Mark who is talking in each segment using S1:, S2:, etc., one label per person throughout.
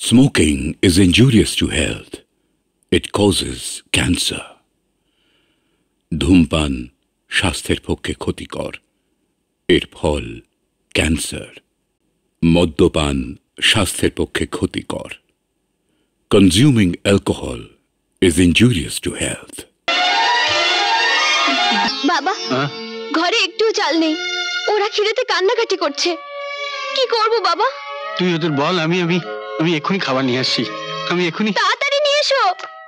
S1: Smoking is injurious to health. It causes cancer. ধূমপান স্বাস্থ্যের পক্ষে ক্ষতিকর, এর ফল ক্যান্সার। মদ্যপান স্বাস্থ্যের পক্ষে ক্ষতিকর। Consuming alcohol is injurious to health.
S2: বাবা, ঘরে একটু চাল নেই, ওরা খিদেতে কান্নাকাটি করছে, কি করব বাবা?
S3: তুই ওদের বল, আমি আমি আমি এক্ষুনি খাবার নিয়ে আসছি। আমি এক্ষুনি।
S2: তাড়াতাড়ি নিয়ে এসো।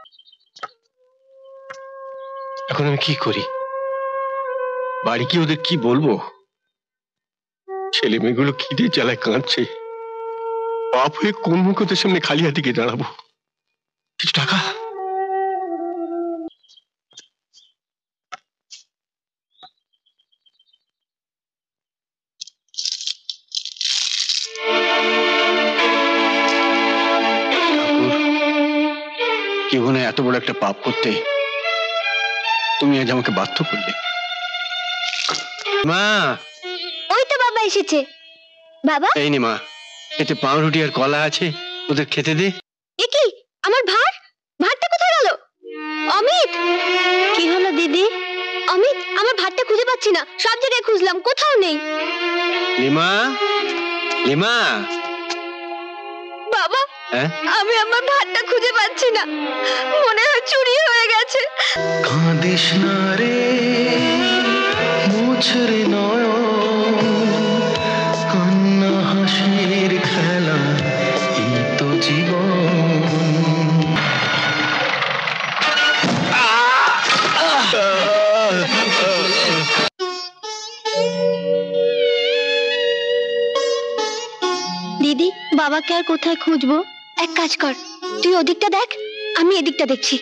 S3: এখন আমি কি করি? বাড়ি কি ওদের কি বলবো? ছেলে মেয়েগুলো খিদে জ্বালায় কাঁদছে। বাপ হয়ে কোন মুখ ওদের সামনে খালি হাতে গিয়ে দাঁড়াবো? কিছু টাকা? জীবনে এত বড় একটা পাপ করতে তুমি আজ আমাকে বাধ্য করলে। মা,
S2: ওই তো বাবা এসেছে। বাবা,
S3: এই নে মা, এতে পাউরুটি আর কলা আছে, ওদের খেতে দে।
S2: এ কি, আমার ভাতটা কোথায় গেল? অমিত, কি হলো দিদি? অমিত, আমার ভাতটা খুঁজে পাচ্ছি না, সব জায়গায় খুঁজলাম, কোথাও নেই।
S3: লিমা, লিমা।
S2: বাবা, আমি আমার ভাতটা খুঁজে পাচ্ছি না, মনে হয় চুরি হয়ে গেছে।
S4: কাঁদিস না রে মুছরে নয়ন, কান্না হাসির খেলা, এই তো জীবন।
S2: দিদি, বাবাকে আর কোথায় খুঁজবো? এক কাজ কর, তুই ওদিকটা দেখ, আমি এদিকটা দেখছি।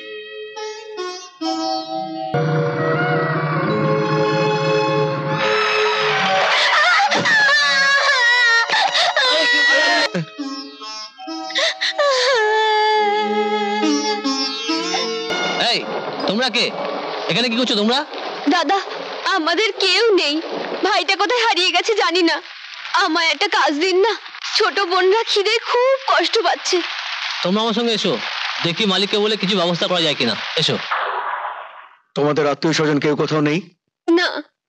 S5: এই, তোমরা কে? এখানে কি করছো তোমরা?
S2: দাদা, আমাদের কেউ নেই, ভাইটা কোথায় হারিয়ে গেছে জানি না, আমায় একটা কাজ দিন না, ছোট বোনরা খিদে খুব কষ্ট পাচ্ছে।
S5: তোমরা আমার সঙ্গে এসো, দেখি মালিককে বলে কিছু ব্যবস্থা করা যায় কিনা। এসো।
S3: তোমাদের আত্মীয় স্বজন কেউ কোথাও নেই?
S2: না।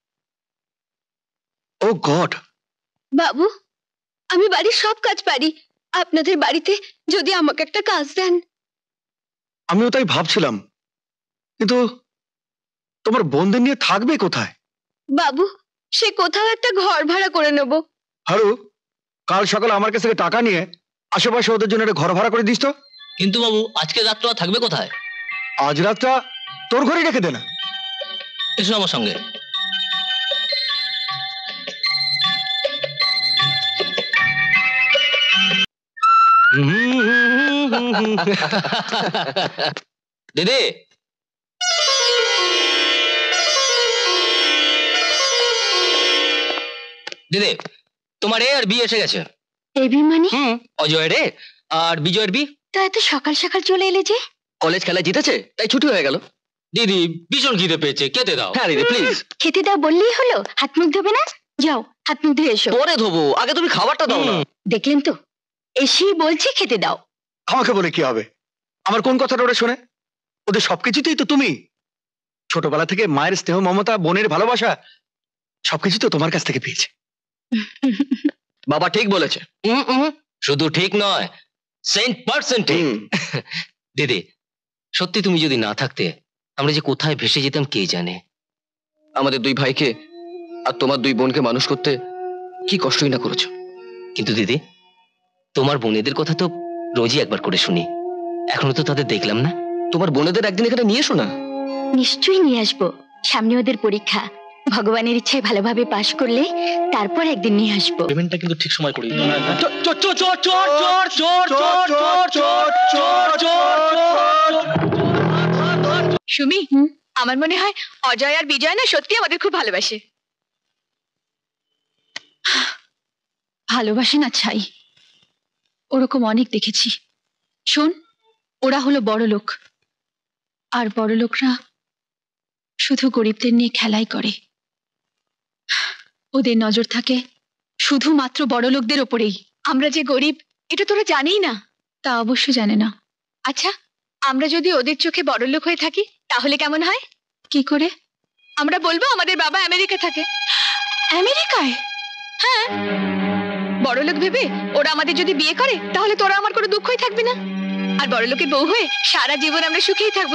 S3: Oh God!
S2: বাবু, আমি বাড়ির সব কাজ পারি, আপনাদের বাড়িতে যদি আমাকে একটা কাজ দেন।
S3: আমিও তাই ভাবছিলাম, কিন্তু তোমার বোনদের নিয়ে থাকবে কোথায়?
S2: বাবু, সে কোথাও একটা ঘর ভাড়া করে নেব।
S3: হারু, কাল সকালে আমার কাছ থেকে টাকা নিয়ে আশেপাশে ওদের জন্য একটা ঘর ভাড়া করে দিস তো।
S5: কিন্তু বাবু, আজকে রাতটা থাকবে কোথায়?
S3: আজ রাতটা তোর ঘরেই রেখে দে না।
S5: এসো আমার সঙ্গে। দিদি, দিদি, তোমার এ আর বি এসে গেছে।
S2: এবি মানে?
S5: অজয়ের এ আর বিজয়ের বি।
S2: তা এত সকাল সকাল চলে এলে যে?
S5: কলেজ খেলা জিতেছে তাই ছুটি হয়ে গেল। দিদি ভীষণ খিদে পেয়েছে, খেতে দাও। হ্যাঁ দিদি প্লিজ।
S2: খেতে দাও বললেই হলো? হাত মুখ ধোবে না? যাও হাত মুখ ধুয়ে এসো।
S5: পরে ধোবো, আগে তুমি খাবারটা দাও না।
S2: দেখলেন তো, এসেই বলছি খেতে দাও।
S3: আমাকে বলে কি হবে? আমার কোন কথাটা ওরা শোনে? ওদের সবকিছুতেই তো তুমি। ছোটবেলা থেকে মায়ের স্নেহ, মমতা, বোনের ভালোবাসা সবকিছু তো তোমার কাছ থেকে পেয়েছে।
S5: বাবা ঠিক বলেছে, শুধু ঠিক নয়, 100% ঠিক। দিদি, সত্যি তুমি যদি না থাকতে আমরা যে কোথায় ভেসে যেতাম কে জানে। আমাদের দুই ভাইকে আর তোমার দুই বোনকে মানুষ করতে কি কষ্টই না করেছো। কিন্তু দিদি, তোমার বোনেদের কথা তো রোজই একবার করে শুনি, এখনো তো তাদের দেখলাম না। তোমার বোনেদের একদিন এখানে নিয়ে এসো না।
S2: নিশ্চয়ই নিয়ে আসবো, সামনে ওদের পরীক্ষা, ভগবানের ইচ্ছায় ভালোভাবে পাশ করলে তারপর একদিন নিয়ে আসবো।
S5: পেমেন্টটা কিন্তু ঠিক সময় করি।
S2: সুমি, আমার মনে হয় অজয় আর বিজয় না সত্যি আমাদের খুব ভালোবাসে। ভালোবাসে না ছাই, ওরকম অনেক দেখেছি। শোন, ওরা হলো বড় লোক, আর বড় লোকরা শুধু গরিবদের নিয়ে খেলাই করে। ওদের নজর থাকে শুধুমাত্র বড় লোকদের ওপরেই। আমরা যে গরিব এটা তোরা জানেই না। তা অবশ্য জানে না। আচ্ছা, আমরা যদি ওদের চোখে বড়লোক হয়ে থাকি তাহলে কেমন হয়? কি করে? আমরা বলবো আমাদের বাবা আমেরিকা থাকে। আমেরিকায়? হ্যাঁ, বড়লোক ভেবে ওরা আমাদের যদি বিয়ে করে তাহলে তোরা আমার কোনো দুঃখই থাকবে না, আর বড়লোকের বউ হয়ে সারা জীবন আমরা সুখেই থাকবো।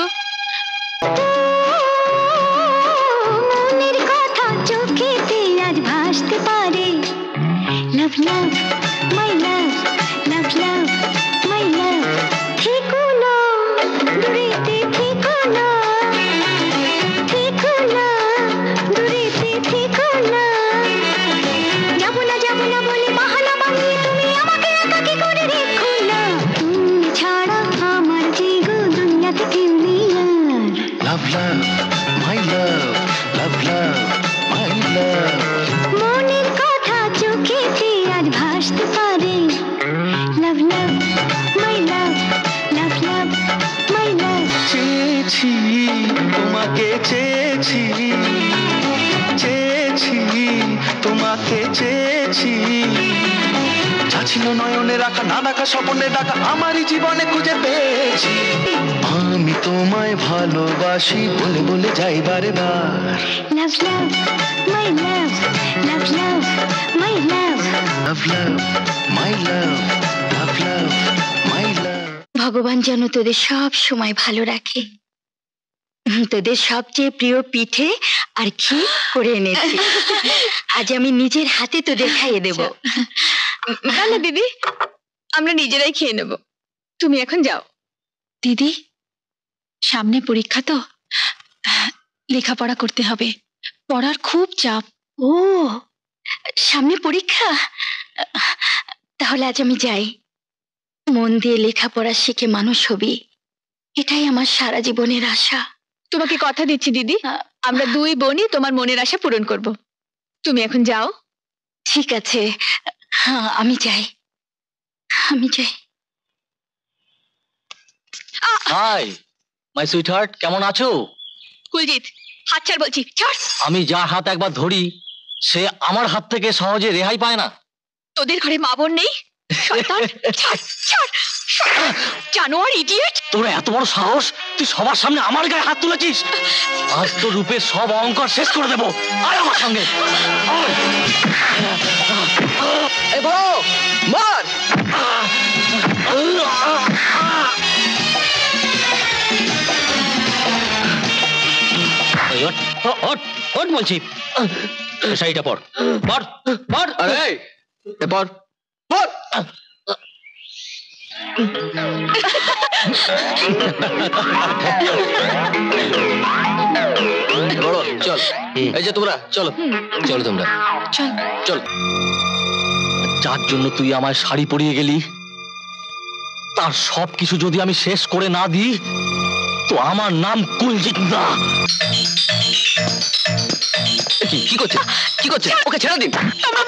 S2: মনের কথা চোখেতে আজ ভাসতে পারে। লাভ লাভ মাই লাভ, লাভ লাভ মাই লাভ, থেকো না দূরেতে, থেকো না, থেকো না দূরেতে, থেকো না। যাবো না যাবো না বলে বাহানা বানিয়ে তুমি আমাকে একাকী করে রেখো না। তুমি ছাড়া আমার জীবন দুনিয়াতে কেউ নেই আর।
S4: লাভ লাভ মাই লাভ, লাভ লাভ মাই লাভ।
S2: মনের কথা চোখেতে আজ ভাসতে পারে। লাভ লাভ মাই লাভ, লাভ লাভ মাই লাভ।
S4: চেয়েছি তোমাকে, চেয়েছি, চেয়েছি তোমাকে, চেয়েছি। যা ছিল নয়নে রাখা, না রাখা স্বপ্নে ডাকা, আমারই জীবনে খুঁজে পেয়েছি। আমি তোমায় ভালোবাসি বলে বলে যাই বারে বার।
S2: লাভ লাভ মাই লাভ, লাভ লাভ মাই লাভ।
S4: লাভ লাভ মাই লাভ, লাভ লাভ মাই লাভ।
S2: ভগবান যেন তোদের সব সময় ভালো রাখে। তোদের সবচেয়ে প্রিয় পিঠে আর ক্ষীর করে এনেছি, আজ আমি নিজের হাতে তোদের খাইয়ে দেব। না না দিদি, আমরা নিজেরাই খেয়ে নেব, তুমি এখন যাও। দিদি, সামনে পরীক্ষা তো, লেখাপড়া করতে হবে, পড়ার খুব চাপ। ও, সামনে পরীক্ষা? তাহলে আজ আমি যাই। মন দিয়ে লেখাপড়া শিখে মানুষ হবি, এটাই আমার সারা জীবনের আশা। তোমাকে কথা দিচ্ছি দিদি, আমরা দুই বোনই তোমার মনের আশা পূরণ করব। তুমি এখন যাও। ঠিক আছে, হ্যাঁ আমি যাই, আমি যাই।
S5: হাই মাই সুইট হার্ট, কেমন আছো?
S2: কুলজিৎ, হাত ছাড় বলছি, ছাড়।
S5: আমি যার হাত একবার ধরি সে আমার হাত থেকে সহজে রেহাই পায় না।
S2: তোদের ঘরে মা বোন নেই? শয়তান, ছাড়, ছাড়, জানোয়ার, ইডিয়েট।
S5: তোর এত বড় সাহস, তুই সবার সামনে আমার গায়ে হাত তুলেছিস? আজ তো রূপের সব অহংকার শেষ করে দেবো, আয় আমার সঙ্গে। এই বড় মার। ওট বলছি, শাড়িটা পর, পর পর।
S3: আরে এরপর পর। বড় চল, এই যে তোমরা চলো, চলো তোমরা
S2: চল
S3: চল।
S5: যার জন্য তুই আমায় শাড়ি পরিয়ে গেলি, তার সব কিছু যদি আমি শেষ করে না দিই তো আমার নাম কুলজিৎ না।
S3: কি করছে, কি করছে? ওকে ছেড়ে দিন।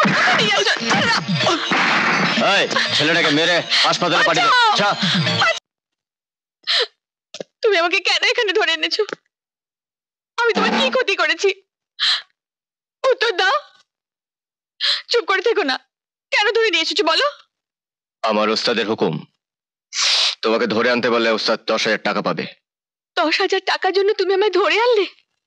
S3: এই ছেলেটাকে মেরে হাসপাতালে পাঠিয়ে দাও। যা।
S2: তুমি আমাকে কেন এখানে ধরে এনেছো? আমি তোমার কি ক্ষতি করেছি? উত্তর দাও। চুপ করে থেকো না, কেন ধরে নিয়ে এসেছো বলো?
S3: আমার ওস্তাদের হুকুম, তোমাকে ধরে আনতে বললে ওস্তাদ 10,000 টাকা পাবে।
S2: 10,000 টাকার জন্য তুমি আমায় ধরে আনলে?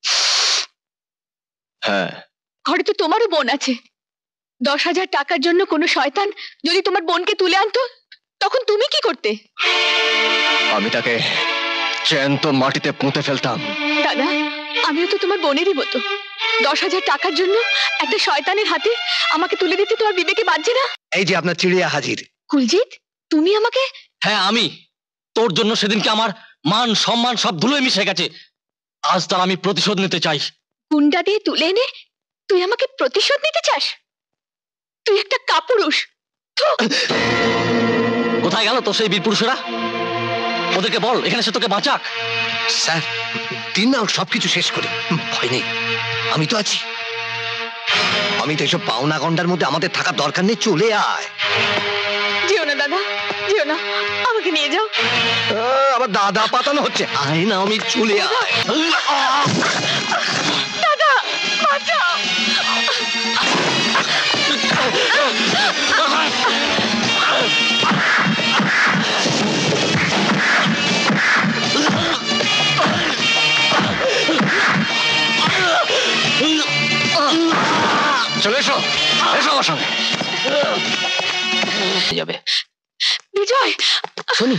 S3: হ্যাঁ।
S2: ঘরে তো তোমারও বোন আছে। 10,000 টাকার জন্য কোনো শয়তান যদি তোমার বোনকে তুলে আনতো তখন তুমি কি করতে?
S3: আমি তাকে জ্যান্ত মাটিতে পুঁতে ফেলতাম।
S2: দাদা, আমিও তো তোমার বোনেরই মতো। 10,000 টাকার জন্য একটা শয়তানের হাতে আমাকে তুলে দিতে তোমার বিবেকে বাজছে না?
S6: এই যে আপনার চিড়িয়া হাজির।
S2: কুলজিৎ, তুমি আমাকে?
S5: হ্যাঁ আমি। তোর জন্য সেদিনকে আমার মান সম্মান সব ধুলোয় মিশে গেছে, আজ তার আমি প্রতিশোধ নিতে চাই।
S2: গুন্ডা দিয়ে তুলে এনে তুই আমাকে প্রতিশোধ নিতে চাস? তুই একটা কাপুরুষ।
S5: কোথায় গেল তো সেই বীর পুরুষেরা? ওদেরকে বল এখানে সে তোকে বাঁচাক।
S6: স্যার, দিন না ওর সবকিছু শেষ করে। ভয় নেই, আমি তো আছি। আমি তো এসব পাওনা গন্ডার মধ্যে আমাদের থাকার দরকার নেই, চলে আয়।
S2: যেও না দাদা, যেও না, আমাকে নিয়ে যাও।
S6: আবার দাদা পাতানো হচ্ছে। আয় না, আমি চলে আয়।
S2: দাদা বাঁচাও।
S6: এসো এসো আমার সঙ্গে
S5: যাবে।
S2: বিজয়,
S5: শুনি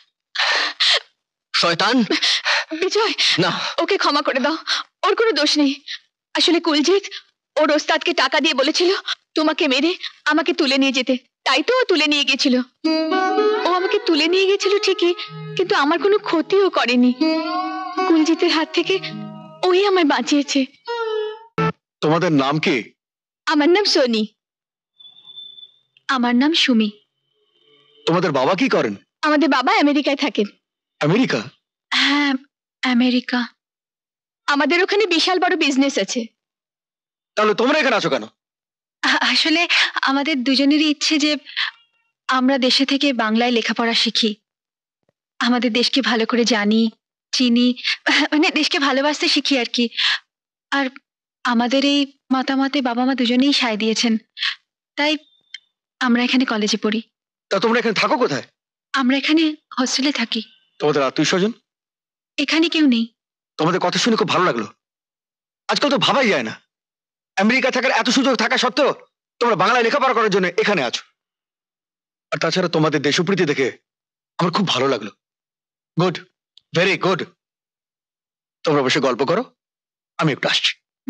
S5: শয়তান।
S2: বিজয়
S5: না,
S2: ওকে ক্ষমা করে দাও, ওর কোনো দোষ নেই। আসলে কুলজিৎ ওর ওস্তাদকে টাকা দিয়ে বলেছিল তোমাকে মেরে আমাকে তুলে নিয়ে যেতে, তাই তো ও তুলে নিয়ে গেছিল। ও আমাকে তুলে নিয়ে গেছিল ঠিকই, কিন্তু আমার কোনো ক্ষতিও করেনি। কুলজিতের হাত থেকে ওই আমায় বাঁচিয়েছে।
S3: তোমাদের নাম কি?
S2: আমার নাম সোনি। আমার নাম সুমি।
S3: তোমাদের বাবা কি করেন?
S2: আমাদের বাবা আমেরিকায় থাকেন।
S3: আমেরিকা?
S2: হ্যাঁ, আমেরিকা। আমাদের ওখানে বিশাল বড় বিজনেস আছে।
S3: তাহলে তোমরা এখানে আছো কেন?
S2: আসলে আমাদের দুজনেরই ইচ্ছে যে আমরা দেশে থেকে বাংলায় লেখাপড়া শিখি, আমাদের দেশকে ভালো করে জানি, চিনি, মানে দেশকে ভালোবাসতে শিখি আর কি। আর আমাদের এই মতামতে বাবা মা দুজনেই সায় দিয়েছেন, তাই আমরা এখানে কলেজে পড়ি।
S3: তা তোমরা এখানে থাকো কোথায়?
S2: আমরা এখানে হোস্টেলে থাকি।
S3: তোমাদের আত্মীয় স্বজন?
S2: এখানে কেউ নেই।
S3: তোমাদের কথা শুনে খুব ভালো লাগলো। আজকাল তো ভাবাই যায় না, আমেরিকা থাকার এত সুযোগ থাকা সত্ত্বেও তোমরা বাংলায় লেখাপড়া করার জন্য এখানে আছো। আর তাছাড়া তোমাদের দেশপ্রীতি দেখে আমার খুব ভালো লাগলো। Good, very good. তোমরা বসে গল্প করো, আমি একটু আসছি।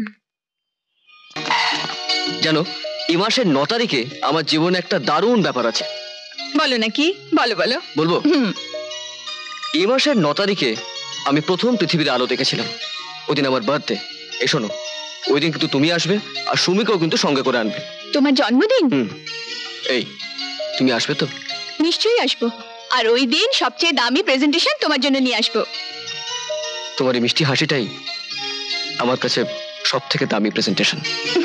S5: জানো এই মাসের 9 তারিখে আমার জীবনে একটা দারুণ ব্যাপার আছে।
S2: বলো নাকি? বলো বলো।
S5: বলবো? এই মাসের 9 তারিখে আমি প্রথম পৃথিবীর আলো দেখেছিলাম। ওইদিন আমার বার্থডে। এই শোনো, ওই দিন কিন্তু তুমি আসবে, আর সুমিকেও কিন্তু সঙ্গে করে আনবে।
S2: তোমার জন্মদিন?
S5: এই তুমি আসবে তো?
S2: নিশ্চয়ই আসবো, আর ওই দিন সবচেয়ে দামি প্রেজেন্টেশন তোমার জন্য নিয়ে আসবো।
S5: তোমার এই মিষ্টি হাসিটাই আমার কাছে সব থেকে দামি প্রেজেন্টেশন।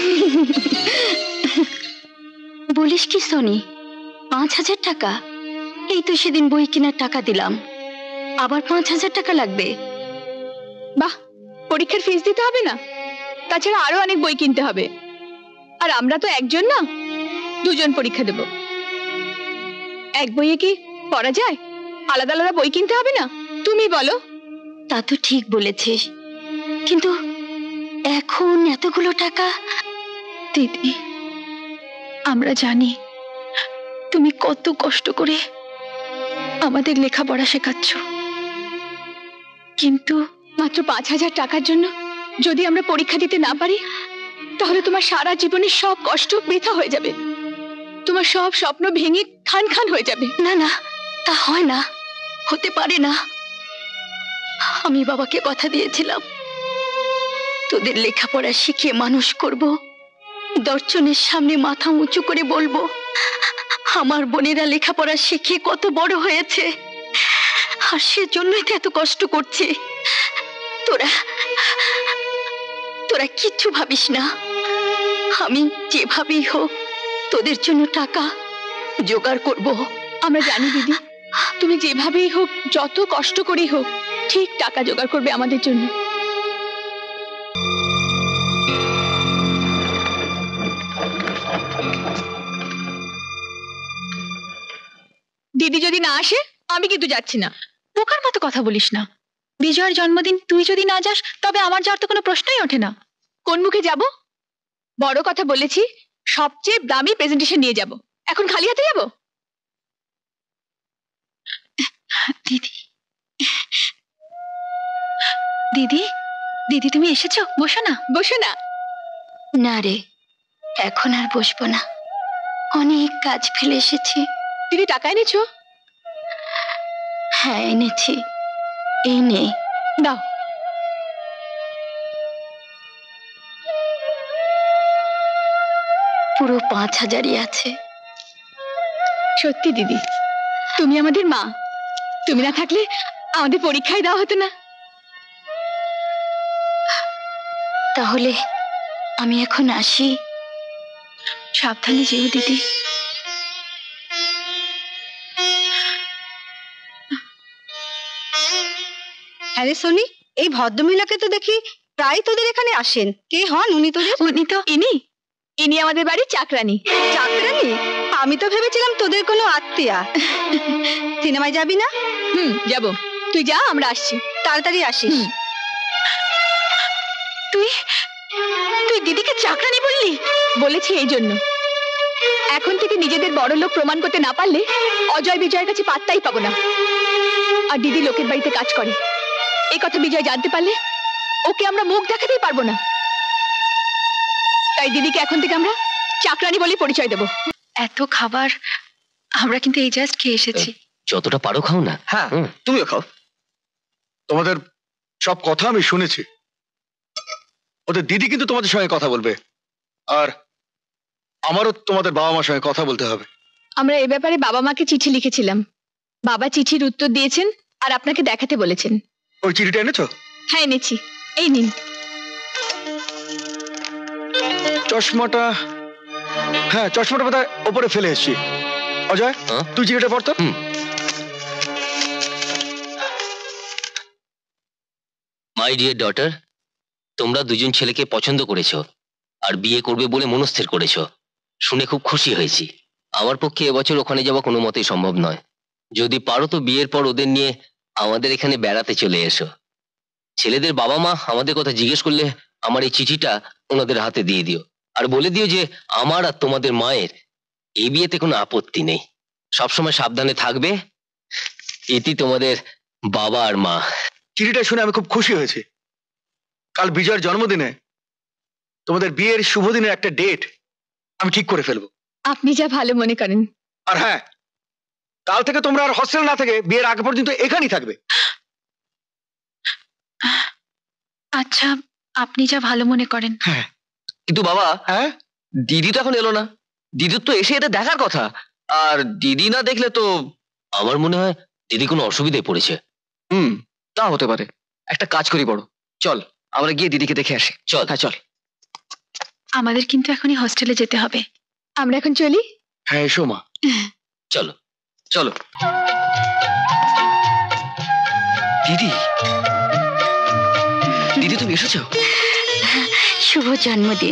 S2: বলিস কি সোনি, 5,000 টাকা? এই তো সেদিন বই কেনার টাকা দিলাম, আবার 5,000 টাকা লাগবে? বাহ, পরীক্ষার ফিস দিতে হবে না, তাছাড়া আরো অনেক বই কিনতে হবে। আর আমরা তো একজন না, 2জন পরীক্ষা দেব। এক বইয়ে কি পড়া যায়? আলাদা আলাদা বই কিনতে হবে না? তুমি বলো। তা তো ঠিক বলেছিস, কিন্তু এখন এতগুলো টাকা। দিদি, আমরা জানি তুমি কত কষ্ট করে আমাদের লেখাপড়া শেখাচ্ছ, কিন্তু মাত্র 5,000 টাকার জন্য যদি আমরা পরীক্ষা দিতে না পারি, তাহলে তোমার সারা জীবনের সব কষ্ট বৃথা হয়ে যাবে, তোমার সব স্বপ্ন ভেঙে খান খান হয়ে যাবে। না না, তা হয় না, হতে পারে না। আমি বাবাকে কথা দিয়েছিলাম তোদের লেখাপড়া শিখিয়ে মানুষ করব, দর্শনের সামনে মাথা উঁচু করে বলবো আমার বোনেরা লেখাপড়া শিখে কত বড় হয়েছে, আর সেজন্যই তো এত কষ্ট করছে। তোরা তোরা কিচ্ছু ভাবিস না, আমি যেভাবেই হোক তোদের জন্য টাকা জোগাড় করব। আমরা জানি দিদি, তুমি যেভাবেই হোক, যত কষ্ট করেই হোক, ঠিক টাকা জোগাড় করবে আমাদের জন্য। দিদি যদি না আসে আমি কিন্তু যাচ্ছি না। বোকার মতো কথা বলিস না, বিজয়ের জন্মদিন তুই যদি না যাস তবে আমার যাওয়ার তো কোনো প্রশ্নই ওঠে না। কোন মুখে যাব? বড় কথা বলেছি, সবচেয়ে দামি প্রেজেন্টেশন নিয়ে যাব, এখন খালি হাতে যাব? দিদি দিদি দিদি তুমি এসেছো, বসো না। বসো না। না রে, এখন আর বসবো না, অনেক কাজ ফেলে এসেছি। দিদি টাকা এনেছো? হ্যাঁ এনেছি, এই নে, দাও। পুরো 5,000ই আছে। সত্যি দিদি, তুমি আমাদের মা, তুমি না থাকলে আমাদের পরীক্ষায় দেওয়া হতো না। তাহলে আমি এখন আসি, সাবধানে যেও দিদি।
S7: আরে সোনি, এই ভদ্রমহিলাকে তো দেখি প্রায় তোদের এখানে আসেন, কে হন উনি তোদের?
S2: উনি তো ইনি আমাদের বাড়ির চাকরানি।
S7: চাকরানি? আমি তো ভেবেছিলাম তোদের কোনো আত্মীয়া। সিনেমায় যাবি না?
S2: যাব। তুই যা, আমরা আসছি।
S7: তাড়াতাড়ি আসিস।
S2: তুই তুই দিদিকে চাকরানি বললি?
S8: বলেছি এই জন্য, এখন থেকে নিজেদের বড় লোক প্রমাণ করতে না পারলে অজয় বিজয়ের কাছে পাত্তাই পাবো না। আর দিদি লোকের বাড়িতে কাজ করে, এই কথা বিজয় জানতে পারলে ওকে আমরা মুখ দেখাতেই পারবো না। তাই দিদিকে এখন থেকে আমরা চাকরানি বলে পরিচয় দেব।
S2: এত খাবার আমরা কিন্তু এই জাস্ট খেয়ে এসেছি।
S5: যতটা পারো খাও না।
S6: হ্যাঁ তুমিও খাও।
S9: তোমাদের সব কথা আমি শুনেছি। ওদের দিদি কিন্তু তোমাদের সঙ্গে কথা বলবে, আর আমারও তোমাদের বাবা মার সঙ্গে কথা বলতে হবে।
S8: আমরা এ ব্যাপারে বাবা মাকে চিঠি লিখেছিলাম, বাবা চিঠির উত্তর দিয়েছেন আর আপনাকে দেখাতে বলেছেন।
S9: ওই চিঠিটা এনেছো?
S8: হ্যাঁ এনেছি, এই নিন।
S9: চশমাটা, হ্যাঁ চশমাটা বোধহয় ওপরে ফেলে এসেছি। অজয় তুই চিঠিটা পড়তো।
S5: মাই ডিয়ার ডটার, তোমরা দুজন ছেলেকে পছন্দ করেছো আর বিয়ে করবে বলে মনস্থির করেছো, শুনে খুব খুশি হয়েছি। আমার পক্ষে এবছর ওখানে যাওয়া কোনো মতেই সম্ভব নয়। যদি পারো তো বিয়ের পর ওদের নিয়ে আমাদের এখানে বেড়াতে চলে এসো। ছেলেদের বাবা মা আমাদের কথা জিজ্ঞেস করলে আমার এই চিঠিটা ওনাদের হাতে দিয়ে দিও, আর বলে দিও যে আমার আর তোমাদের মায়ের এই বিয়েতে কোনো আপত্তি নেই। সবসময় সাবধানে থাকবে, এটি তোমাদের বাবা আর মা।
S9: চিঠিটা শুনে আমি খুব খুশি হয়েছি। কাল বিজয়ের জন্মদিনে তোমাদের বিয়ের শুভ দিনের একটা ডেট আমি ঠিক করে ফেলবো।
S8: আপনি যা ভালো মনে করেন।
S9: আর হ্যাঁ, কাল থেকে তোমরা আর হস্টেল না থেকে বিয়ের আগে পর্যন্ত এখানেই থাকবে।
S2: আচ্ছা, আপনি যা ভালো মনে করেন।
S6: হ্যাঁ কিন্তু বাবা, হ্যাঁ দিদি তো এখন এলো না, দিদির তো এসে এটা দেখার কথা, আর দিদি না দেখলে তো।
S5: আমার মনে হয় দিদি কোনো অসুবিধায় পড়েছে।
S6: তা হতে পারে। একটা কাজ করি বড়, চল আমরা গিয়ে দিদিকে দেখে আসি।
S5: চল।
S6: হ্যাঁ চল।
S2: আমাদের কিন্তু এখনই হস্টেলে যেতে হবে।
S8: আমরা এখন চলি।
S9: হ্যাঁ এসো মা।
S5: চলো
S6: চলো। দিদি, দিদি তুমি এসেছো?
S2: শুভ জন্মদিন,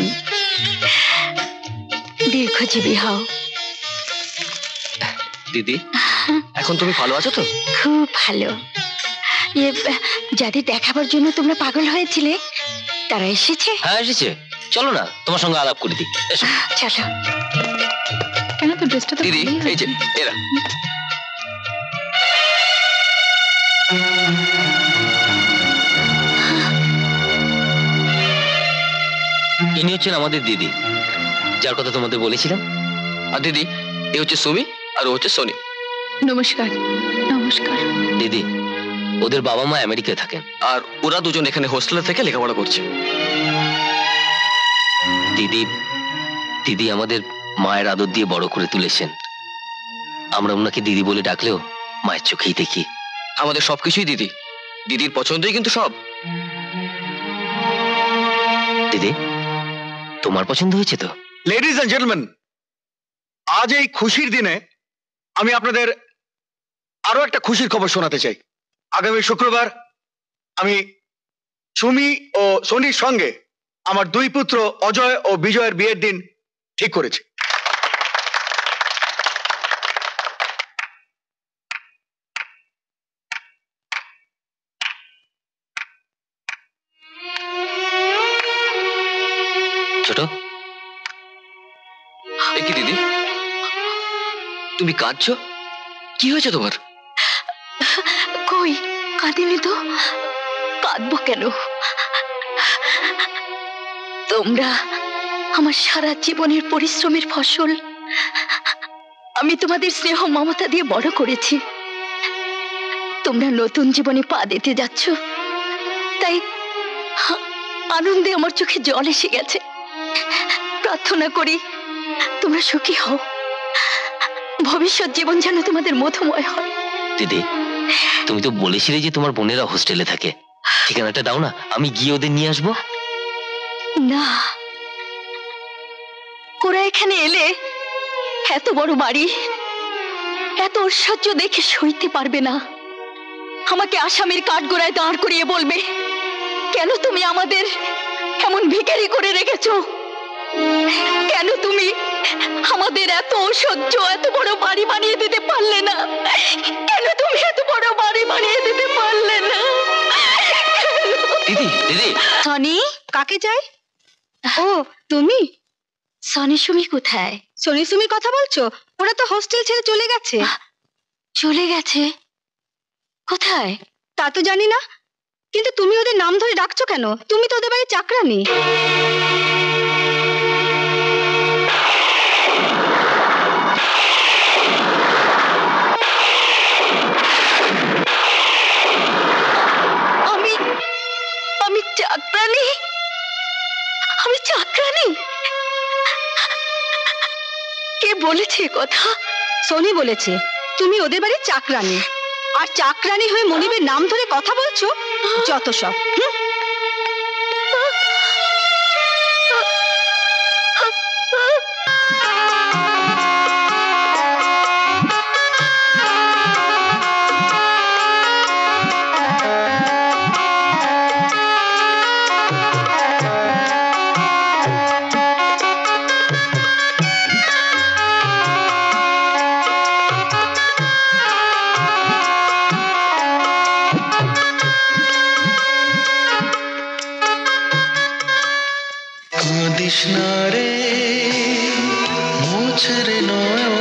S2: দীর্ঘজীবী হও।
S6: দিদি এখন তুমি ভালো আছো তো?
S2: খুব ভালো। যাদের দেখাবার জন্য তোমরা পাগল হয়েছিলে তারা এসেছে।
S5: হ্যাঁ এসেছে, চলো না তোমার সঙ্গে আলাপ করে দিই। এসো।
S2: চলো। কেন তো ড্রেসটা তো
S6: দিদি এই যে এরা।
S5: ইনি হচ্ছেন আমাদের দিদি, যার কথা তোমাদের বলেছিলাম।
S6: আর দিদি এ হচ্ছে সুমি আর ও হচ্ছে সোনি।
S8: নমস্কার।
S2: নমস্কার।
S5: দিদি ওদের বাবা মা আমেরিকায় থাকেন,
S6: আর ওরা দুজন এখানে হোস্টেলে থেকে লেখাপড়া করছে।
S5: দিদি দিদি আমাদের মায়ের আদর দিয়ে বড় করে তুলেছেন। আমরা ওনাকে দিদি বলে ডাকলেও মায়ের চোখেই দেখি।
S6: আমাদের সবকিছুই দিদি, দিদির পছন্দই কিন্তু সব।
S5: দিদি তোমার পছন্দ হয়েছে তো?
S9: লেডিজ এন্ড জেন্টলম্যান, আজ এই খুশির দিনে আমি আপনাদের আরো একটা খুশির খবর শোনাতে চাই। আগামী শুক্রবার আমি সুমি ও সোনির সঙ্গে আমার দুই পুত্র অজয় ও বিজয়ের বিয়ের দিন ঠিক করেছি।
S5: ছোট,
S6: কি দিদি তুমি কাঁদছো? কি হয়েছে তোমার?
S2: কই কাঁদিনি তো। কাঁদবো কেন? তোমরা আমার সারা জীবনের পরিশ্রমের ফসল। আমি তোমাদের স্নেহ মমতা দিয়ে বড় করেছি। তোমরা নতুন জীবনে পা দিতে যাচ্ছ, তাই আনন্দে আমার চোখে জল এসে গেছে। প্রার্থনা করি তোমরা সুখী হও, ভবিষ্যৎ জীবন যেন তোমাদের মধুময় হয়।
S5: দিদি তুমি তো বলেছিলে যে তোমার বোনেরা হোস্টেলে থাকে, ঠিকানাটা দাও না, আমি গিয়ে ওদের নিয়ে আসবো।
S2: না, ওরা এখানে এলে এত বড় বাড়ি, এত ঐশ্বর্য দেখে সইতে পারবে না। আমাকে আসামির কাঠগড়ায় দাঁড় করিয়ে বলবে, কেন তুমি আমাদের এমন ভিখারি করে রেখেছো? কেন তুমি আমাদের এত ঐশ্বর্য, এত বড় বাড়ি বানিয়ে দিতে পারলে না? কেন তুমি এত বড় বাড়ি বানিয়ে দিতে পারলে না?
S5: দিদি দিদি
S7: সনি, কাকে চাই? ও তুমি?
S2: সনি সুমি কোথায়?
S7: সনি সুমির কথা বলছো? ওরা তো হোস্টেল ছেড়ে চলে গেছে।
S2: চলে গেছে? কোথায়?
S7: তা তো জানি না, কিন্তু তুমি ওদের নাম ধরে ডাকছো কেন? তুমি তো ওদের বাড়ির চাকরানি।
S2: আমি চাকরানি? আমি চাকরানি? কে বলেছে কথা?
S7: সনি বলেছে তুমি ওদের বাড়ির চাকরানি, আর চাকরানি হয়ে মনিবের নাম ধরে কথা বলছো। যত সব।
S4: কৃষ্ণারে মুছরে নয়ন,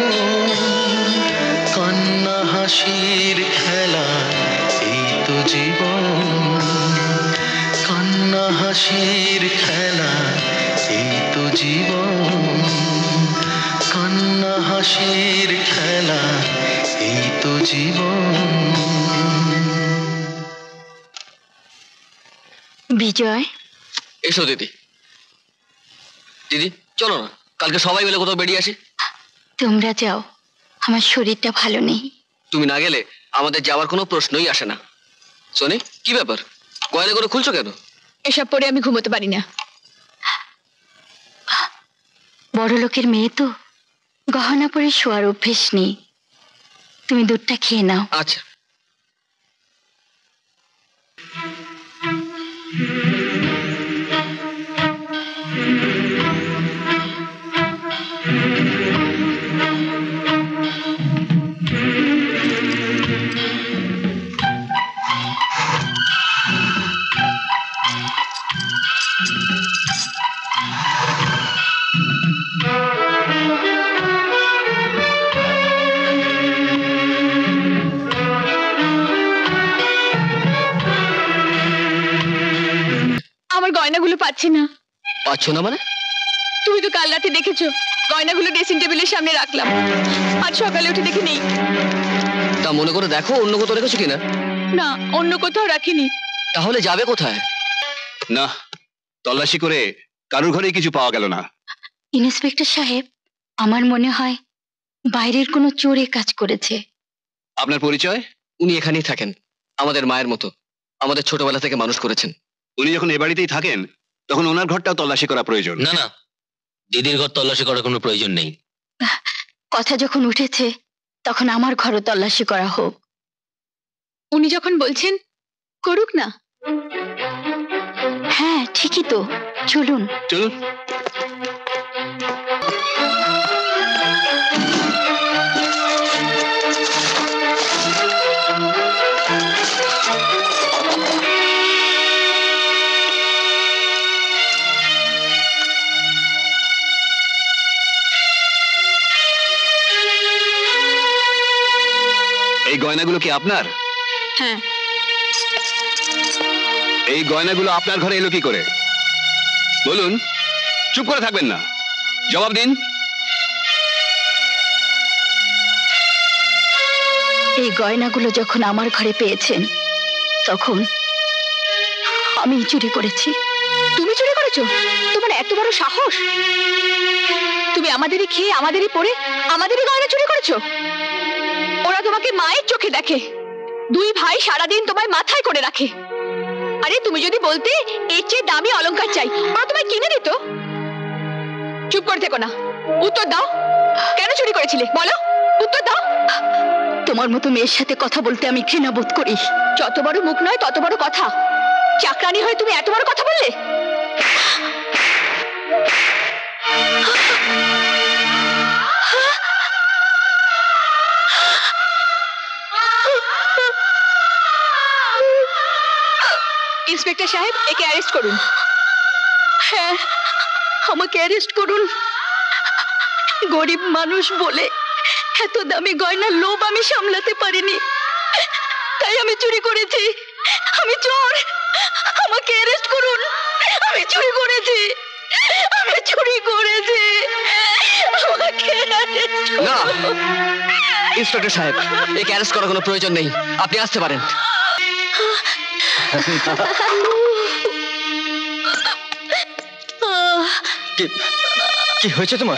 S4: কান্না হাসির খেলা এই তো জীবন, কান্না হাসির খেলা এই তো জীবন, কান্না হাসির খেলা এই তো জীবন।
S2: বিজয়,
S5: এসো দিদি। দিদি চলো না, কালকে সবাই মিলে কোথাও বেরিয়ে আসি।
S2: তোমরা যাও, আমার শরীরটা ভালো নেই।
S5: তুমি না গেলে আমাদের যাওয়ার কোনো প্রশ্নই আসে না। সোনি, কি ব্যাপার, গয়নাগুলো খুলছো কেন?
S8: এসব পরে আমি ঘুমোতে পারি না।
S2: বড় লোকের মেয়ে তো, গহনা পরে শোয়ার অভ্যেস নেই। তুমি দুধটা খেয়ে নাও।
S5: আচ্ছা।
S8: আমার গয়নাগুলো পাচ্ছি না।
S5: পাচ্ছ না মানে?
S8: তুমি তো কাল রাতে দেখেছো গয়নাগুলো ড্রেসিং টেবিলের সামনে রাখলাম, আজ সকালে উঠে দেখি নেই।
S5: তা মনে করে দেখো অন্য কোথাও রেখেছো কিনা।
S8: না, অন্য কোথাও রাখিনি।
S5: তাহলে যাবে কোথায়?
S9: না, তল্লাশি করে কারোর ঘরে কিছু পাওয়া গেল না।
S2: ইন্সপেক্টর সাহেব, আমার মনে হয় বাইরের কোনো চোরে কাজ করেছে।
S9: আপনার পরিচয়?
S5: উনি এখানেই থাকেন, আমাদের মায়ের মতো, আমাদের ছোটবেলা থেকে মানুষ করেছেন।
S9: উনি যখন এ বাড়িতেই থাকেন তখন ওনার ঘরটাও তল্লাশি করা প্রয়োজন।
S5: না না, দিদির ঘর তল্লাশি করার কোনো প্রয়োজন নেই।
S2: কথা যখন উঠেছে তখন আমার ঘরও তল্লাশি করা হোক।
S8: উনি যখন বলছেন করুক না।
S2: হ্যাঁ ঠিকই তো, চলুন
S9: চলুন। এই গয়নাগুলো কি আপনার?
S8: হ্যাঁ।
S9: এই গয়নাগুলো আপনার ঘরে এলো কি করে? বলুন, চুপ করে থাকবেন না, জবাব দিন।
S2: এই গয়নাগুলো যখন আমার ঘরে পেয়েছেন তখন আমি চুরি করেছি।
S8: তুমি চুরি করেছো? তোমার এত বড় সাহস! তুমি আমাদেরই খেয়ে আমাদেরই পরে আমাদেরই গয়না চুরি করেছো? ওরা তোমাকে মায়ের চোখে দেখে, দুই ভাই সারাদিন তোমায় মাথায় করে রাখে। আরে তুমি যদি বলতে এর চেয়ে দামি অলংকার চাই, ওরা তোমায় কিনে দিত। চুপ করে থেকো না, উত্তর দাও, কেন চুরি করেছিলে বলো, উত্তর দাও।
S2: তোমার মতো মেয়ের সাথে কথা বলতে আমি ঘৃণা বোধ করি।
S8: যত বড় মুখ নয় তত বড় কথা। চাকরানি হয়ে তুমি এত বড় কথা বললে? ইন্সপেক্টর সাহেব, একে অ্যারেস্ট করুন।
S2: হ্যাঁ, আমাকে অ্যারেস্ট করুন। গরিব মানুষ বলে এত দামি গয়নার লোভ আমি সামলাতে পারিনি, তাই আমি চুরি করেছি। আমি চোর, আমাকে অ্যারেস্ট করুন। আমি চুরি করেছি, আমি চুরি করেছি, আমাকে অ্যারেস্ট করুন।
S6: না ইন্সপেক্টর সাহেব, একে অ্যারেস্ট করার কোনো প্রয়োজন নেই, আপনি আসতে পারেন।
S9: কি হয়েছে তোমার?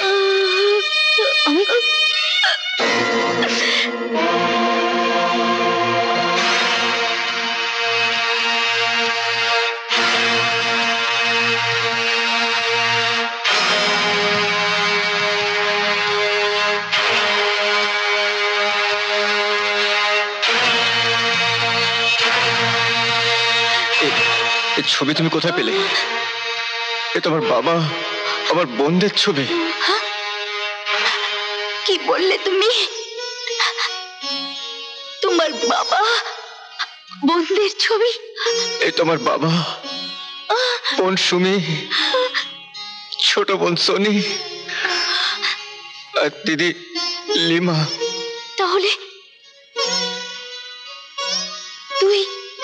S9: ছবি তুমি কোথায় পেলে? এ তোমার বাবা আমার বোনদের ছবি।
S2: কি বললে তুমি? তোমার বাবা বোনদের ছবি?
S9: এই তোমার বাবা, বোন সুমি, ছোট বোন সোনি আর দিদি লিমা।
S2: তাহলে তুই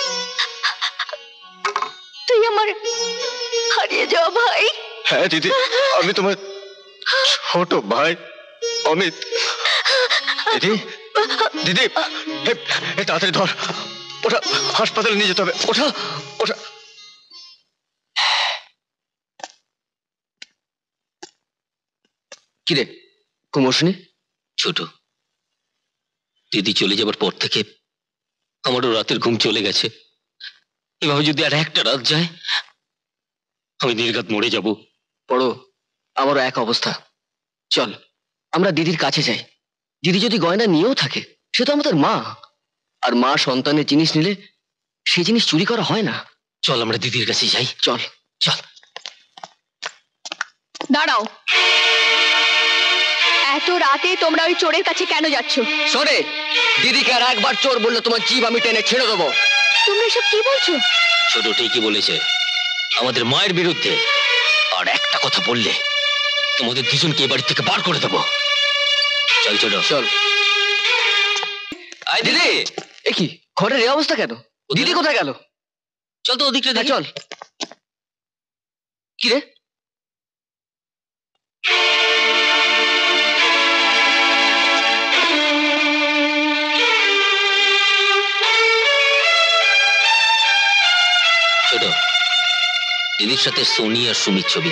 S2: তুই আমার হারিয়ে যাওয়া ভাই?
S9: হ্যাঁ দিদি, আমি তোমার ছোট ভাই অমিত। দিদি দিদি তাড়াতাড়ি ধর, ওটা হাসপাতালে নিয়ে যেতে হবে। ওটা ওটা
S6: কিরে কুমোশনি?
S5: ছোট, দিদি চলে যাবার পর থেকে আমারও রাতের ঘুম চলে গেছে। এভাবে যদি আর একটা রাত যায় আমি নির্ঘাত মরে যাব।
S6: বড় আমারও এক অবস্থা। চল আমরা দিদির কাছে যাই। দিদি যদি গয়না নিয়েও থাকে, সে তো আমাদের মা, আর মা সন্তানের জিনিস নিলে সেই জিনিস চুরি করা হয় না।
S5: চল আমরা দিদির কাছে যাই।
S6: চল
S5: চল।
S8: দাঁড়াও, এত রাতে তোমরা ওই চোরের কাছে কেন যাচ্ছ?
S6: শোনে, দিদিকে আর একবার চোর বললে তোমার জীব আমি টেনে ছেড়ে দেবো।
S8: তোমরা এসব কি বলছো?
S5: ছোট ঠিকই বলেছে, আমাদের মায়ের বিরুদ্ধে আর একটা কথা বললে তোমাদের দুজনকে এ বাড়ি থেকে বার করে দেবো। চল ছোট
S6: চল।
S5: আয় দিদি।
S6: এ কি ঘরের এই অবস্থা কেন? দিদি কোথায় গেল?
S5: চল তো ওদিকটা দেখি।
S6: চল। কি রে?
S5: ছোট, দিদির সাথে সোনি আর সুমির ছবি।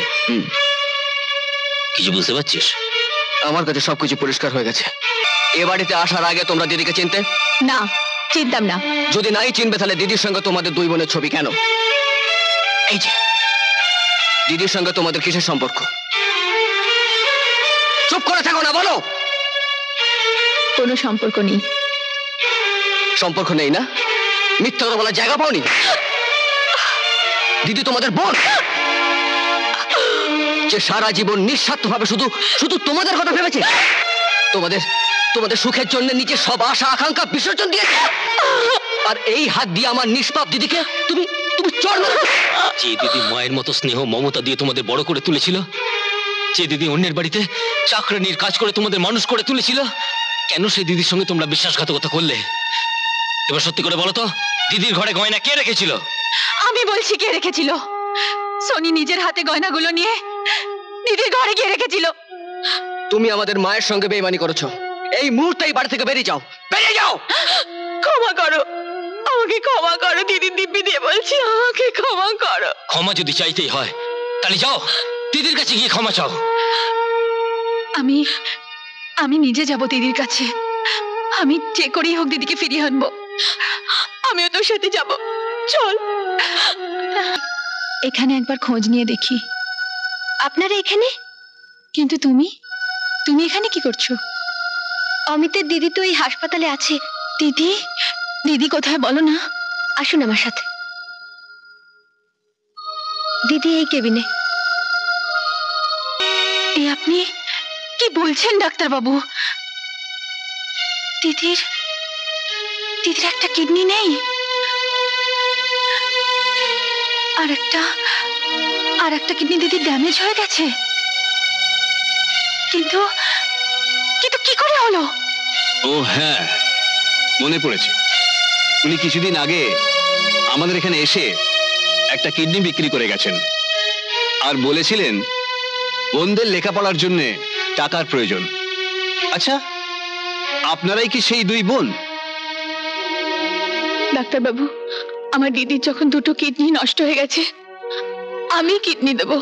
S5: কিছু বুঝতে পারছিস?
S6: আমার কাছে সবকিছু পরিষ্কার হয়ে গেছে। এ বাড়িতে আসার আগে তোমরা দিদিকে চিনতে?
S8: না, চিনতাম না।
S6: যদি নাই চিনবে তাহলে দিদির সঙ্গে তোমাদের দুই বোনের ছবি কেন? এই যে দিদির সঙ্গে তোমাদের কিসের সম্পর্ক? চুপ করে থাকো না, বলো।
S8: কোনো সম্পর্ক নেই।
S6: সম্পর্ক নেই না? মিথ্যা কথা বলার জায়গা পাওনি? দিদি তোমাদের বোন, যে সারা জীবন নিঃস্বার্থভাবে শুধু শুধু তোমাদের কথা ভেবেছে, তোমাদের তোমাদের সুখের জন্য নিজের সব আশা আকাঙ্ক্ষা বিসর্জন দিয়েছে। আর এই হাত দিয়ে আমার নিষ্পাপ দিদিকে তুমি তুমি চোর বলো?
S5: যে দিদি মায়ের মতো স্নেহ মমতা দিয়ে তোমাদের বড় করে তুলেছিল, যে দিদি অন্যের বাড়িতে চাকরানির কাজ করে তোমাদের মানুষ করে তুলেছিল, কেন সেই দিদির সঙ্গে তোমরা বিশ্বাসঘাতকতা করলে? এবার সত্যি করে বলো তো, দিদির ঘরে গয়না কে রেখেছিল?
S8: আমি বলছি কে রেখেছিল। সোনি নিজের হাতে গয়নাগুলো নিয়ে দিদির ঘরে গিয়ে রেখেছিল।
S6: তুমি আমাদের মায়ের সঙ্গে বেইমানি করেছো। এই মুহূর্তে এই বাড়ি থেকে বেরিয়ে যাও, বেরিয়ে যাও।
S8: ক্ষমা করো, আমাকে ক্ষমা করো দিদি, দিব্যি দিয়ে বলছি, আমাকে ক্ষমা করো।
S5: ক্ষমা যদি চাইতেই হয় তাহলে যাও দিদির কাছে গিয়ে ক্ষমা চাও।
S8: আমি আমি নিজে যাব দিদির কাছে। আমি যে করেই হোক দিদিকে ফিরিয়ে আনবো। আমিও তোর সাথে যাব, চল। এখানে একবার খোঁজ নিয়ে দেখি।
S2: আপনারা এখানে?
S8: কিন্তু তুমি তুমি এখানে কি করছো?
S2: অমিতের দিদি তো এই হাসপাতালে আছে।
S8: দিদি দিদি কোথায় বলো না?
S2: আসুন আমার সাথে। দিদি এই কেবিনে।
S8: এই আপনি কি বলছেন ডাক্তার বাবু? দিদির দিদির একটা কিডনি নেই, আর একটা কিডনি দিদির ড্যামেজ হয়ে গেছে। কিন্তু কিন্তু কি করে হলো?
S10: ও হ্যাঁ, মনে পড়েছে। উনি কিছুদিন আগে আমাদের এখানে এসে একটা কিডনি বিক্রি করে গেছেন আর বলেছিলেন বোনদের লেখাপড়ার জন্য টাকার প্রয়োজন। আচ্ছা, আপনারাই কি সেই দুই বোন?
S8: ডাক্তারবাবু, আমার দিদির যখন দুটো কিডনি নষ্ট হয়ে গেছে, আমি কিডনি দেব।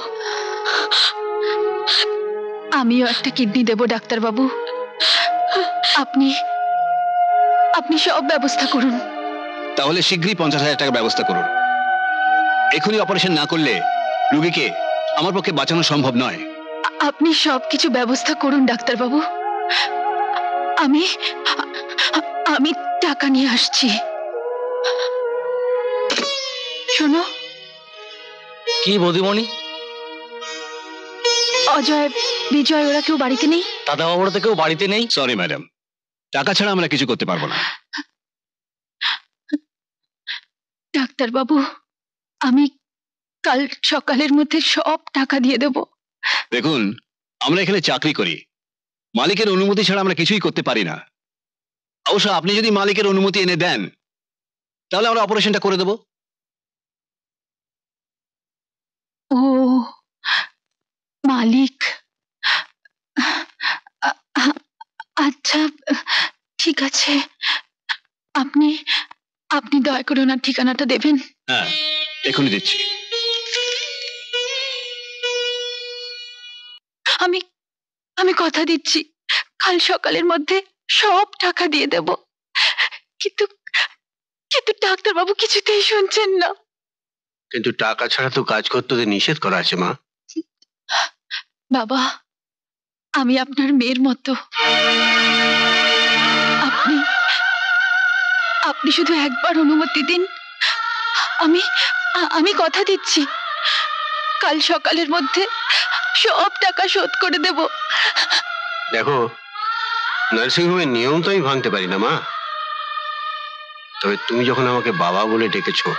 S8: আমিও একটা কিডনি দেব ডাক্তারবাবু। আপনি আপনি সব ব্যবস্থা করুন।
S10: তাহলে শীঘ্রই 50,000 টাকা ব্যবস্থা করুন। এখনই অপারেশন না করলে রোগীকে আমার পক্ষে বাঁচানো সম্ভব নয়।
S8: আপনি সবকিছু ব্যবস্থা করুন ডাক্তারবাবু। আমি আমি টাকা নিয়ে আসছি। শোনো।
S5: কি বৌদিমণি?
S8: অজয়, বিজয় ওরা কেউ বাড়িতে নেই?
S5: দাদা বাবুরা তো কেউ বাড়িতে নেই।
S10: সরি ম্যাডাম, টাকা ছাড়া আমরা কিছু করতে পারবো না।
S8: ডাক্তারবাবু, আমি কাল সকালের মধ্যে সব টাকা দিয়ে দেব।
S10: দেখুন, আমরা এখানে চাকরি করি, মালিকের অনুমতি ছাড়া আমরা কিছুই করতে পারি না। অবশ্য আপনি যদি মালিকের অনুমতি এনে দেন তাহলে আমরা অপারেশনটা করে দেব।
S8: ও মালিক, আচ্ছা ঠিক আছে। আপনি আপনি দয়া করে ওনার ঠিকানাটা দেবেন?
S10: হ্যাঁ, এখনই দিচ্ছি।
S8: আমি আমি কথা দিচ্ছি কাল সকালের মধ্যে সব টাকা দিয়ে দেব। কিন্তু কিন্তু ডাক্তারবাবু কিছুতেই শুনছেন না।
S3: কিন্তু টাকা ছাড়া তো কাজ করতে ওদের নিষেধ করা আছে মা।
S8: বাবা, আমি আপনার মেয়ের মতো। আপনি আপনি শুধু একবার অনুমতি দিন। আমি আমি কথা দিচ্ছি কাল সকালের মধ্যে সব টাকা শোধ করে দেব।
S3: দেখো, নার্সিংহোমের নিয়ম তো আমি ভাঙতে পারি না মা, তবে তুমি যখন আমাকে বাবা বলে ডেকেছো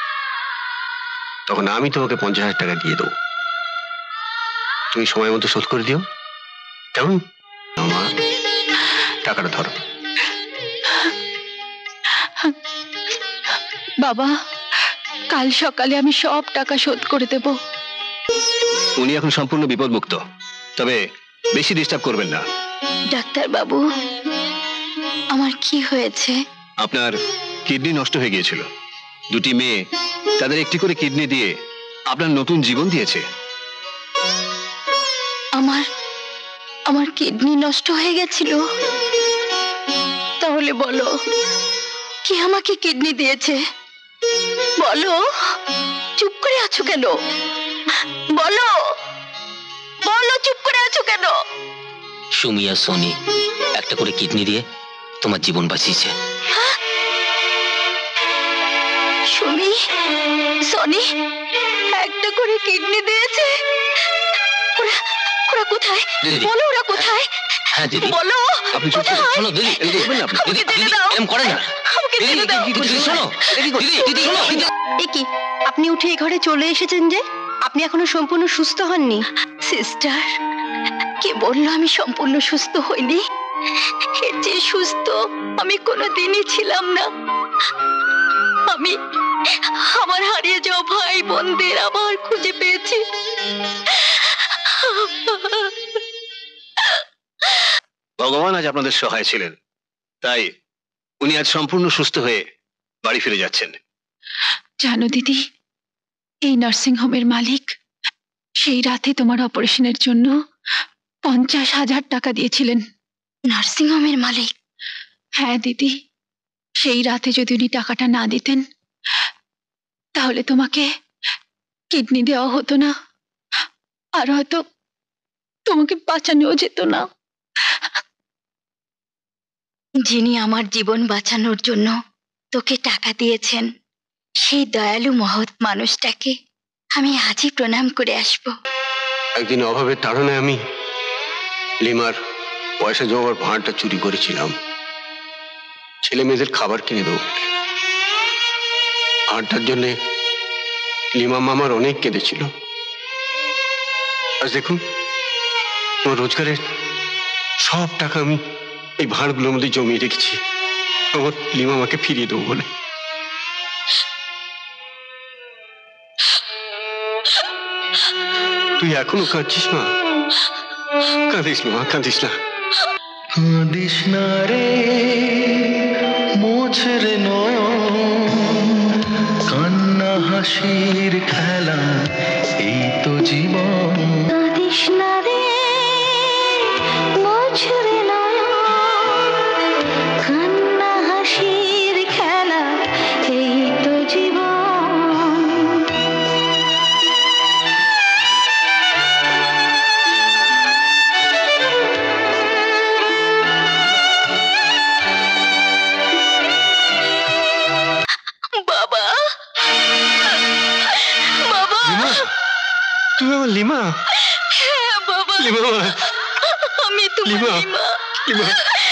S3: তখন আমি তোমাকে 50,000 টাকা দিয়ে দেবো। তুমি সময় মতো শোধ করে দিও, কেমন? মা, টাকাটা ধরো।
S8: বাবা, কাল সকালে আমি সব টাকা শোধ করে দেব।
S10: উনি এখন সম্পূর্ণ বিপদমুক্ত, তবে বেশি ডিস্টার্ব করবেন না।
S2: ডাক্তারবাবু, আমার কি হয়েছে?
S10: আপনার কিডনি নষ্ট হয়ে গিয়েছিল। দুটি মেয়ে তাদের একটি করে কিডনি দিয়ে আপনার নতুন জীবন দিয়েছে।
S2: আমার কিডনি নষ্ট হয়ে গেছিল? তাহলে বলো, কে আমাকে কিডনি দিয়েছে? বলো, চুপ করে আছো কেন? বলো বলো, চুপ করে আছো কেন?
S5: সুমি আর সোনি একটা করে কিডনি দিয়ে তোমার জীবন বাঁচিয়েছে।
S2: সুমি, সোনি একটা করে কিডনি দিয়েছে? ওরা কোথায়? বলো, ওরা কোথায়?
S5: হ্যাঁ দিদি,
S2: বলো।
S10: আপনি চুপ করুন। শোনো দিদি, এরকম করবেন না আপনি।
S5: দিদি দিদি এরকম করে না। দিদি দিদি শোনো, দিদি দিদি শোনো।
S7: এ কি, আপনি উঠে এই ঘরে চলে এসেছেন যে? আপনি এখনো সম্পূর্ণ সুস্থ হননি?
S2: সিস্টার, কে বললো আমি সম্পূর্ণ সুস্থ হইনি? এর যে সুস্থ আমি কোনোদিনই ছিলাম না। আমি আমার হারিয়ে যাওয়া ভাই বোনদের আবার খুঁজে পেয়েছি।
S10: ভগবান আজ আপনাদের সহায় ছিলেন, তাই উনি আজ সম্পূর্ণ সুস্থ হয়ে বাড়ি ফিরে যাচ্ছেন।
S8: জানো দিদি, এই নার্সিং হোমের মালিক সেই রাতে তোমার অপারেশনের জন্য 50,000 টাকা দিয়েছিলেন।
S2: নার্সিং হোমের মালিক?
S8: হ্যাঁ দিদি, সেই রাতে যদি উনি টাকাটা না দিতেন তাহলে তোমাকে কিডনি দেওয়া হতো না, আর হয়তো তোমাকে বাঁচানোও যেত না।
S2: যিনি আমার জীবন বাঁচানোর জন্য তোকে টাকা দিয়েছেন, সেই দয়ালু মহৎ মানুষটাকে আমি আজই প্রণাম করে আসব।
S3: একদিন অভাবের তাড়নায় আমি লিমার পয়সা জমার ভাঁড়টা চুরি করেছিলাম ছেলে মেয়েদের খাবার কিনে দেবো। ভাঁড়টার জন্য লিমা মামার অনেক কেঁদেছিল। আজ দেখুন, তোমার রোজগারের সব টাকা আমি এই ভাঁড়গুলোর মধ্যে জমিয়ে রেখেছি আমার লিমা আমাকে ফিরিয়ে দেবো বলে। তুই এখনো কাঁদছিস মা? কাঁদিস না মা, কাঁদিস না।
S4: কাঁদিস না রে মোছরে নয়ন, কান্না হাসির খেলা এই তো জীবন।
S2: কাঁদিস না রে মোছরে নয়ন, কান্না হাসির খেলা এই তো জীবন। বাবা, বাবা,
S3: তুমি আমার লিমা?
S2: হ্যাঁ বাবা,
S3: লিমা,
S2: আমি তোমার
S3: লিমা,
S2: লিমা।
S3: লিমা,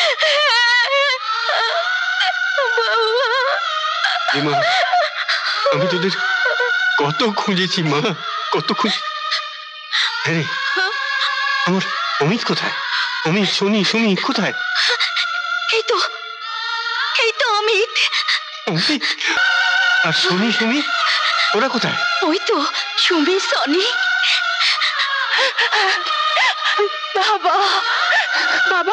S2: বাবা,
S3: লিমা, আমি তোদের কত খুঁজেছি মা, কত খুঁজে। আরে আমার অমিত কোথায়? অমিত, সুমি, সুমি কোথায়?
S2: এই তো, এই তো অমিত।
S3: অমিত আর সুমি, সুমি ওরা কোথায়?
S2: ওই তো সুমি, সনি। বাবা, বাবা,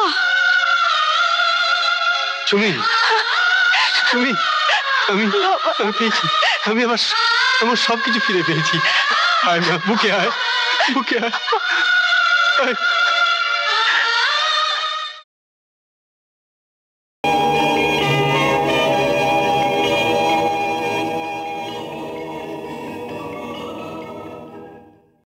S3: সুমি, সুমি, আমি পেয়েছি, আমি আমার সবকিছু ফিরে পেয়েছি। আয় মা, বুকে আয়, বুকে আয়, আয়।